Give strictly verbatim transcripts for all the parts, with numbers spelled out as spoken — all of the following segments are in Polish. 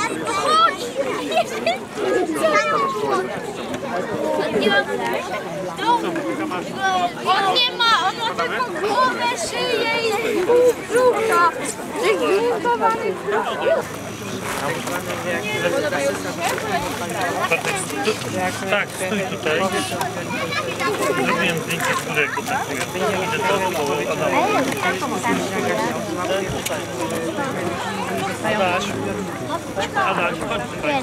On nie ma, on ma tylko głowę, szyję i brzucha. Tych gwintowanych Tak, stój tutaj. Zrobiłem zdjęcie, które go traktuję. Idę to po Adama. Adaś. Adaś, chodź tutaj.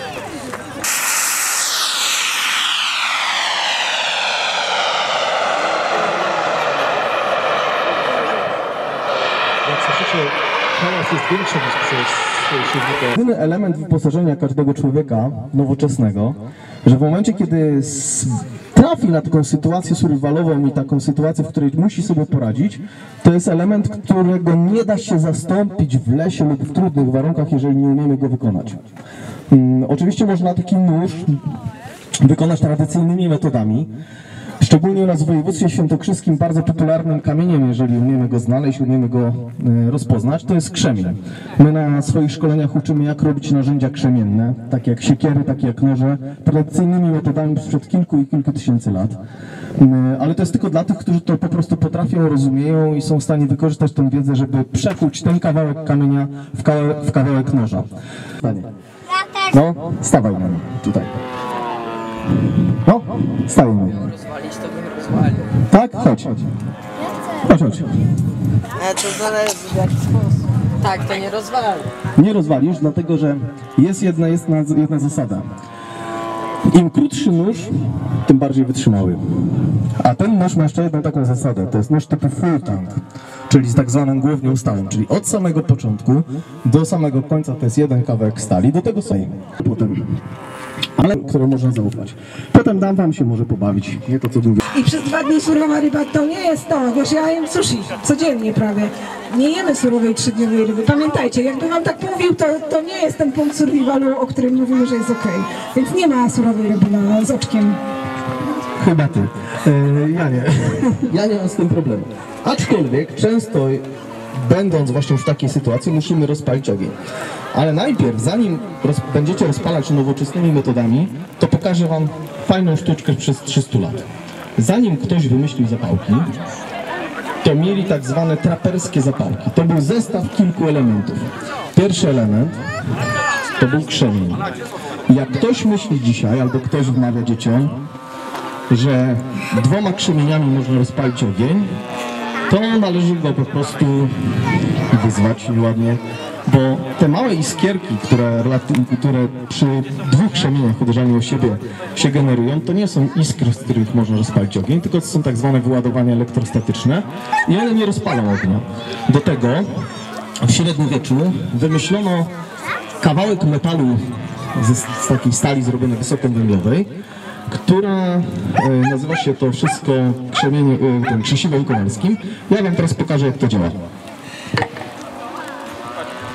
Jak słyszycie, hałas jest większy niż przez silnika. Jedyny element wyposażenia każdego człowieka nowoczesnego, że w momencie, kiedy trafi na taką sytuację survivalową i taką sytuację, w której musi sobie poradzić, to jest element, którego nie da się zastąpić w lesie lub w trudnych warunkach, jeżeli nie umiemy go wykonać. Hmm, oczywiście można taki nóż wykonać tradycyjnymi metodami. Szczególnie u nas w województwie świętokrzyskim bardzo popularnym kamieniem, jeżeli umiemy go znaleźć, umiemy go e, rozpoznać, to jest krzemień. My na swoich szkoleniach uczymy, jak robić narzędzia krzemienne, takie jak siekiery, takie jak noże, tradycyjnymi metodami sprzed kilku i kilku tysięcy lat. E, ale to jest tylko dla tych, którzy to po prostu potrafią, rozumieją i są w stanie wykorzystać tę wiedzę, żeby przekuć ten kawałek kamienia w, ka w kawałek noża. No, stawaj nam tutaj. No, stajemy. Rozwalić to bym rozwalił. Tak? Chodź. Chodź, chodź. Ale to zależy w jaki sposób. Tak, to nie rozwali. Nie rozwalisz, dlatego że jest jedna, jest jedna, jedna zasada. Im krótszy nóż, tym bardziej wytrzymały. A ten nóż ma jeszcze jedną taką zasadę. To jest nóż typu full tank, czyli z tak zwaną głownią stałą. Czyli od samego początku do samego końca to jest jeden kawałek stali. Do tego sobie potem, ale którą można zaufać. Potem dam wam się może pobawić, nie to co mówię. I przez dwa dni surowa ryba to nie jest to, wiesz, ja jem sushi codziennie prawie. Nie jemy surowej trzydniowej ryby. Pamiętajcie, jakby wam tak mówił, to, to nie jest ten punkt survivalu, o którym mówimy, że jest okej. Więc nie ma surowej ryby na, z oczkiem. Chyba ty. E, ja nie. Ja nie mam z tym problemu. Aczkolwiek często, będąc właśnie w takiej sytuacji, musimy rozpalić ogień. Ale najpierw, zanim roz, będziecie rozpalać nowoczesnymi metodami, to pokażę wam fajną sztuczkę przez trzysta lat. Zanim ktoś wymyślił zapałki, to mieli tak zwane traperskie zapałki. To był zestaw kilku elementów. Pierwszy element to był krzemień. Jak ktoś myśli dzisiaj, albo ktoś wmawia dzieciom, że dwoma krzemieniami można rozpalić ogień, to należy go po prostu wyzwać ładnie, bo te małe iskierki, które, które przy dwóch krzemieniach uderzaniu o siebie się generują, to nie są iskry, z których można rozpalić ogień, tylko to są tak zwane wyładowania elektrostatyczne i one nie rozpalą ognia. Do tego w średniowieczu wymyślono kawałek metalu z, z takiej stali zrobionej wysokowęglowej, która e, nazywa się to wszystko krzemieniem, e, tym krzesivem kowarskim. Ja wam teraz pokażę, jak to działa.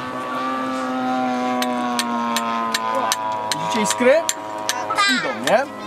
Widzicie iskry? Idą, nie?